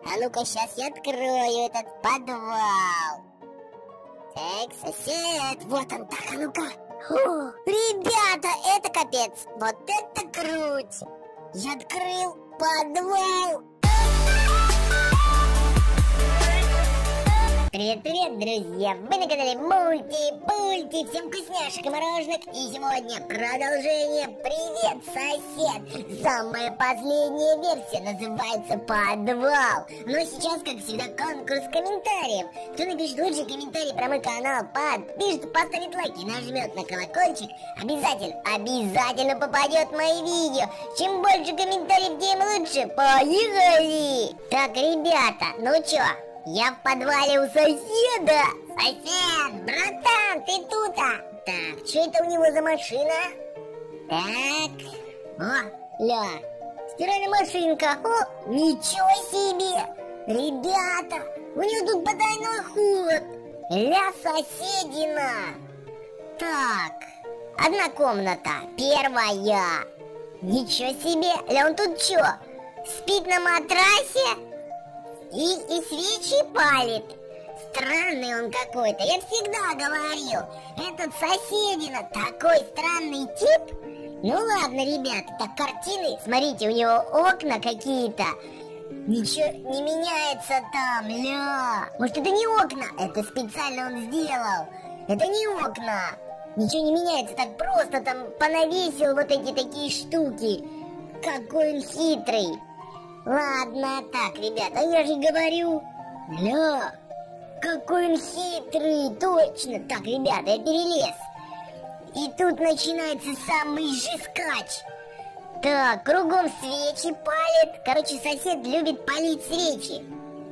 А ну-ка, сейчас я открою этот подвал. Так, сосед, вот он, так, а ну-ка. Ребята, это капец, вот это круть. Я открыл подвал. Привет-привет, друзья! Вы на канале Мульти-Пульти! Всем вкусняшек и мороженок! И сегодня продолжение «Привет, сосед!» Самая последняя версия называется «Подвал». Но сейчас, как всегда, конкурс комментариев. Кто напишет лучший комментарий про мой канал, подпишет, поставит лайк и нажмет на колокольчик, обязательно попадет в мои видео. Чем больше комментариев, тем лучше. Поехали! Так, ребята, ну чё? Я в подвале у соседа. Сосед, братан, ты тут-то? Так, что это у него за машина? Так, о, ля, стиральная машинка. О, ничего себе. Ребята, у него тут потайной ход. Ля, соседина. Так, одна комната, первая. Ничего себе, ля, он тут что, спит на матрасе? И свечи палит. Странный он какой-то. Я всегда говорил, этот соседина такой странный тип. Ну ладно, ребята, так картины. Смотрите, у него окна какие-то. Ничего не меняется там, ля. Может, это не окна? Это специально он сделал. Это не окна. Ничего не меняется, так просто там понавесил вот эти такие штуки. Какой он хитрый. Ладно, так, ребята, я же говорю. Ля, какой он хитрый, точно. Так, ребята, я перелез. И тут начинается самый жескач. Так, кругом свечи палит. Короче, сосед любит палить свечи.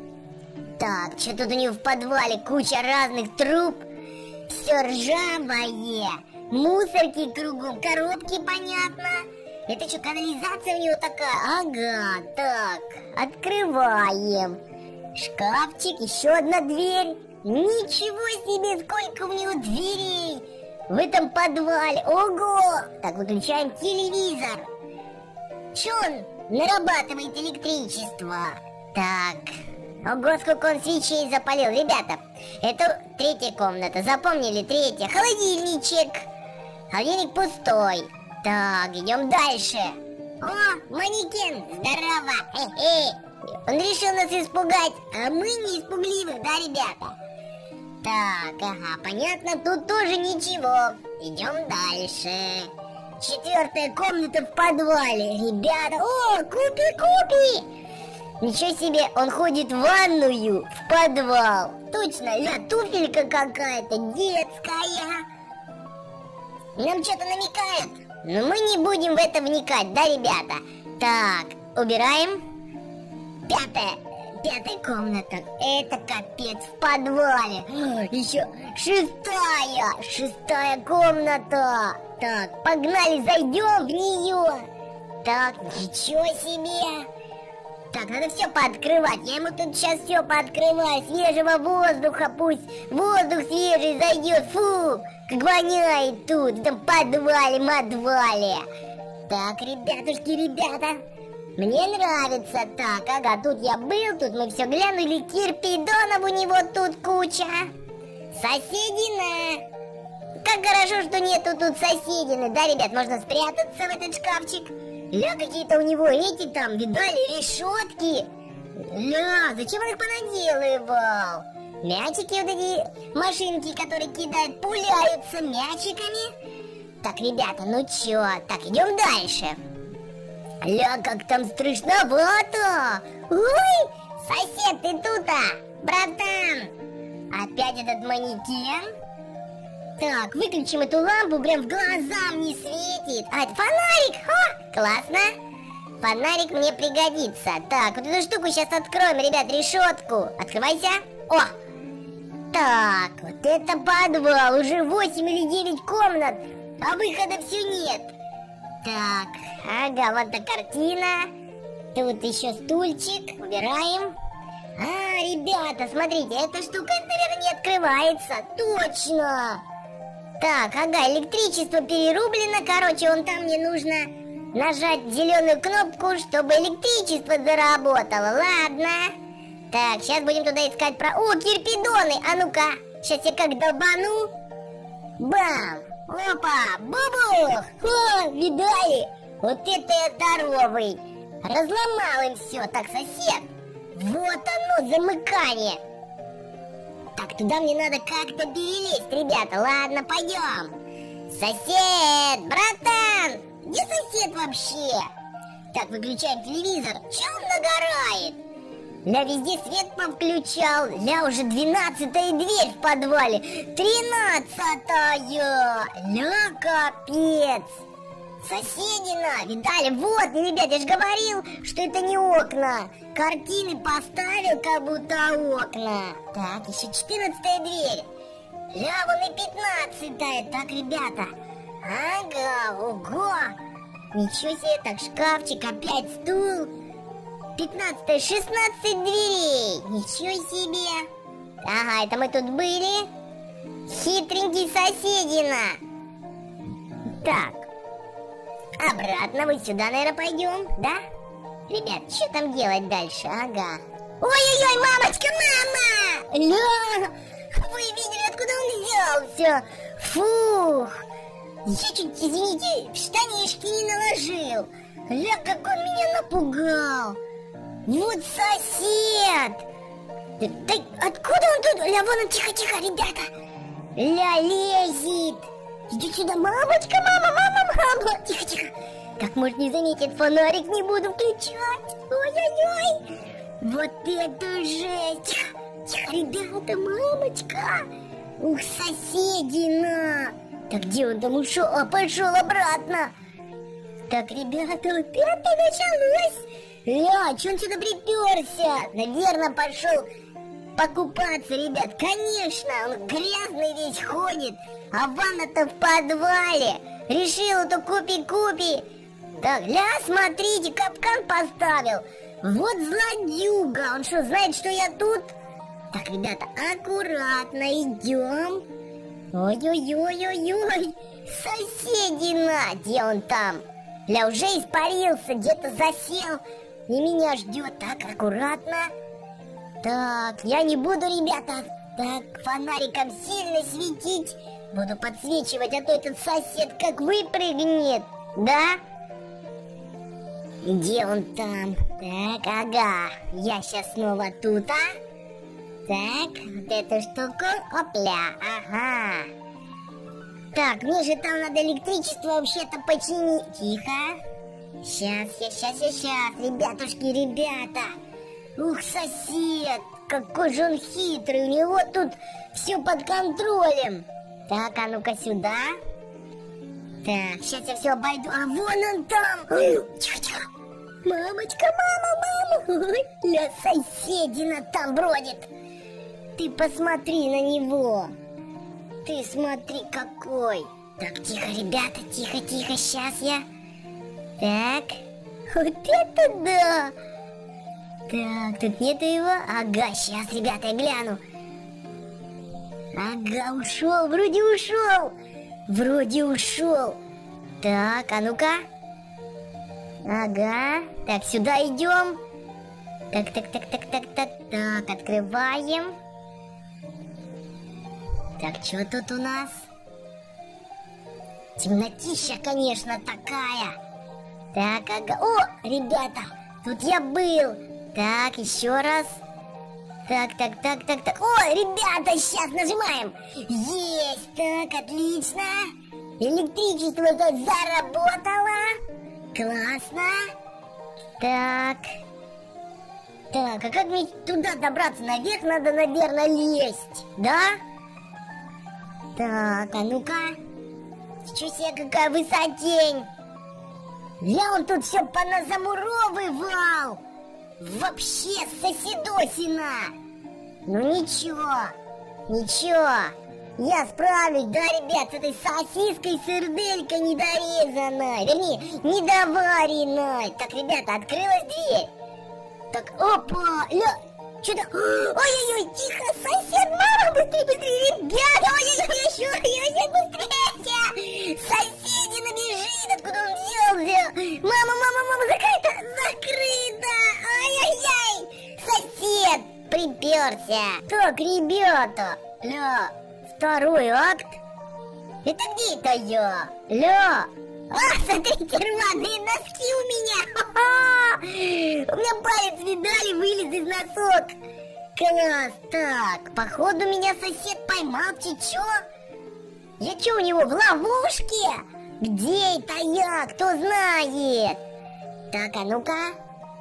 Так, что тут у него в подвале? Куча разных труб. Все ржавое. Мусорки кругом, коробки, понятно. Это что, канализация у него такая? Ага, так, открываем. Шкафчик, еще одна дверь. Ничего себе, сколько у него дверей в этом подвале. Ого! Так, выключаем телевизор. Че он нарабатывает электричество? Так, ого, сколько он свечей запалил. Ребята, это третья комната, запомнили, третья. Холодильничек. Холодильник пустой. Так, идем дальше. О, манекен, здорово. Он решил нас испугать, а мы не испугливых, да, ребята? Так, ага, понятно, тут тоже ничего. Идем дальше. Четвертая комната в подвале, ребята. О, Купи. Ничего себе, он ходит в ванную, в подвал. Точно, ля, туфелька какая-то детская. Нам что-то намекает. Но мы не будем в это вникать, да, ребята? Так, убираем. Пятая комната. Это капец в подвале. Еще шестая комната. Так, погнали, зайдем в нее. Так, ничего себе. Так, надо все пооткрывать. Я ему тут сейчас все пооткрываю. Свежего воздуха, пусть воздух свежий зайдет. Фу, как воняет тут, в этом подвале. Так, ребята, мне нравится. Так, ага, тут я был, тут мы все глянули. Кирпидонов у него тут куча. Соседина. Как хорошо, что нету тут соседины. Да, ребят, можно спрятаться в этот шкафчик. Ля, какие-то у него эти там, видали, решетки. Ля, зачем он их понаделывал? Мячики вот эти, машинки, которые кидают, пуляются мячиками. Так, ребята, ну чё? Так, идем дальше. Ля, как там страшновато. Ой, сосед, ты тут-то? Братан. Опять этот манекен. Так, выключим эту лампу, прям в глаза мне светит. А, это фонарик, классно. Фонарик мне пригодится. Так, вот эту штуку сейчас откроем, ребят, решетку. Открывайся. О! Так, вот это подвал. Уже 8 или 9 комнат, а выхода все нет. Так, ага, вот эта картина. Тут еще стульчик, убираем. А, ребята, смотрите, эта штука, наверное, не открывается. Точно. Так, ага, электричество перерублено. Короче, вон там мне нужно нажать зеленую кнопку, чтобы электричество заработало. Ладно. Так, сейчас будем туда искать О, кирпидоны! А ну-ка, сейчас я как долбану. Бам! Опа! Бубух! О, видали? Вот это я здоровый! Разломал им все. Так, сосед. Вот оно, замыкание. Так, туда мне надо как-то перелезть, ребята. Ладно, пойдем. Сосед! Братан! Где сосед вообще? Так, выключаем телевизор. Че он нагорает? Ля, везде свет повключал. Ля, уже 12-я дверь в подвале. 13-я. Ля, капец. Соседина, видали? Вот, ребят, я же говорил, что это не окна. Картины поставил, как будто окна. Так, еще 14-я дверь. Ля, вон и 15-я. Так, ребята. Ага, ого. Ничего себе, так, шкафчик, опять стул. 15-я, 16 дверей. Ничего себе. Ага, это мы тут были. Хитренький соседина. Так. Обратно мы сюда, наверное, пойдем, да? Ребят, что там делать дальше? Ага. Ой-ой-ой, мамочка, мама! Ля! Вы видели, откуда он взялся? Фух! Я чуть, извините, в штанишки не наложил. Ля, как он меня напугал! Вот сосед! Да откуда он тут? Ля, вон он, тихо-тихо, ребята! Ля, лезет! Иди сюда, мамочка, мама! Тихо-тихо! Как может не заметит, фонарик не буду включать! Ой-ой-ой! Вот это жесть! Тихо, ребята, мамочка! Ух, соседина! Так где он там ушел? А, пошел обратно! Так, ребята, опять началось! Ля, че он сюда приперся? Наверное, пошел покупаться, ребят. Конечно, он грязный весь ходит, а ванна-то в подвале. Решил это купи-купи. Так, ля, смотрите, капкан поставил. Вот злодюга. Он что, знает, что я тут? Так, ребята, аккуратно идем. Ой-ой-ой-ой-ой. Соседина. Где он там? Ля, уже испарился, где-то засел. И меня ждет. Так, аккуратно. Так, я не буду, ребята, так, фонариком сильно светить. Буду подсвечивать, а то этот сосед как выпрыгнет. Да? Где он там? Так, ага. Я сейчас снова тут, а? Так, вот эту штуку. Опля, ага. Так, мне же там надо электричество вообще-то починить. Тихо. Сейчас, ребятушки, ребята. Ух, сосед, какой же он хитрый. У него тут все под контролем. Так, а ну-ка сюда. Так, сейчас я все обойду. А вон он там. Тихо-тихо. Мамочка, мама. Ой, ля, соседина там бродит. Ты посмотри на него. Ты смотри какой. Так, тихо, ребята, тихо. Сейчас я. Так, вот это да. Так, тут нету его. Ага, сейчас, ребята, я гляну. Ага, ушел, вроде ушел. Так, а ну-ка. Ага, так, сюда идем. Так, открываем. Так, что тут у нас? Темнотища, конечно, такая. Так, ага. О, ребята, тут я был. Так, еще раз. Так. О, ребята, сейчас нажимаем. Есть, так, отлично. Электричество тут заработало. Классно. Так, а как мне туда добраться? Наверх надо, наверное, лезть. Да? Так, а ну-ка. Чё себе, какая высотень. Я он тут все поназамуровывал. Вообще соседосина. Ну ничего, я справлюсь, да, ребят, с этой сосиской сырделькой недорезанной. Вернее, недоваренной. Так, ребята, открылась дверь. Так, опа, что-то... Ой-ой-ой, тихо, сосед, мама, быстрее, ребята, ой-ой-ой, быстрее. Соседина бежит, откуда он взялся. Мама, закрыто. Ай-яй-яй, сосед. приперся. Так, ребята, ля, второй акт? Это где это я? Ля! А, смотрите, рваные носки у меня! Ха-ха! У меня палец, видали, вылез из носок. Класс! Так, походу меня сосед поймал, чё? Я чё, у него в ловушке? Где это я? Кто знает? Так, а ну-ка.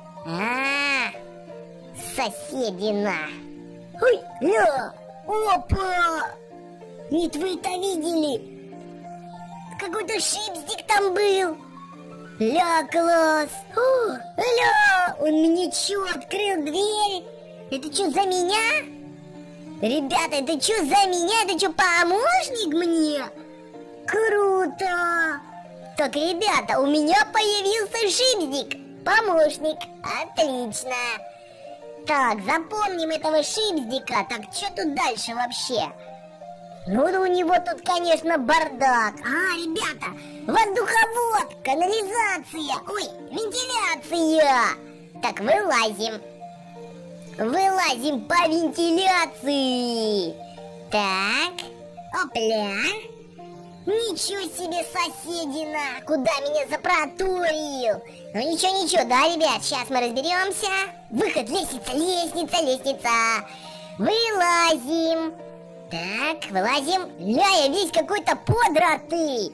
Соседина. Ой, ля! Опа! Ведь вы это видели? Какой-то шипстик там был. Ля, класс. О, ля, он мне чё, открыл дверь? Это чё, за меня? Ребята, это чё, за меня? Это чё, помощник мне? Круто. Так, ребята, у меня появился шипстик. Помощник. Отлично. Так, запомним этого шипстика. Так, что тут дальше вообще? Ну, у него тут, конечно, бардак. А, ребята, воздуховод, канализация, ой, вентиляция. Так, вылазим. Вылазим по вентиляции. Так, опля. Ничего себе, соседина, куда меня запротурил. Ну, ничего, да, ребят, сейчас мы разберемся. Выход, лестница. Вылазим. Так, вылазим. Ля, я весь какой-то порватый.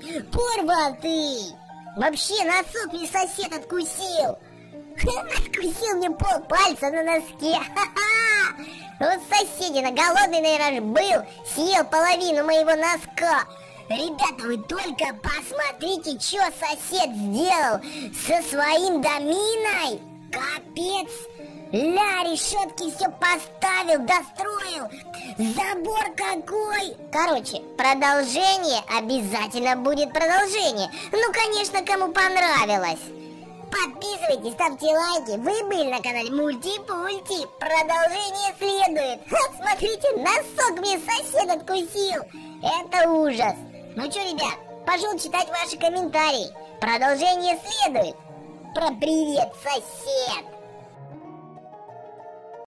Вообще, носок мне сосед откусил. Откусил мне полпальца на носке. Ха-ха. Вот соседина, голодный, наверное, был. Съел половину моего носка. Ребята, вы только посмотрите, что сосед сделал со своим доминой. Капец. Ля, решетки все поставил, достроил. Забор какой. Короче, продолжение, обязательно будет продолжение. Ну, конечно, кому понравилось. Подписывайтесь, ставьте лайки. Вы были на канале Мульти-Пульти. Продолжение следует. Смотрите, носок мне сосед откусил. Это ужас. Ну что, ребят, пошел читать ваши комментарии. Продолжение следует. Про привет, сосед.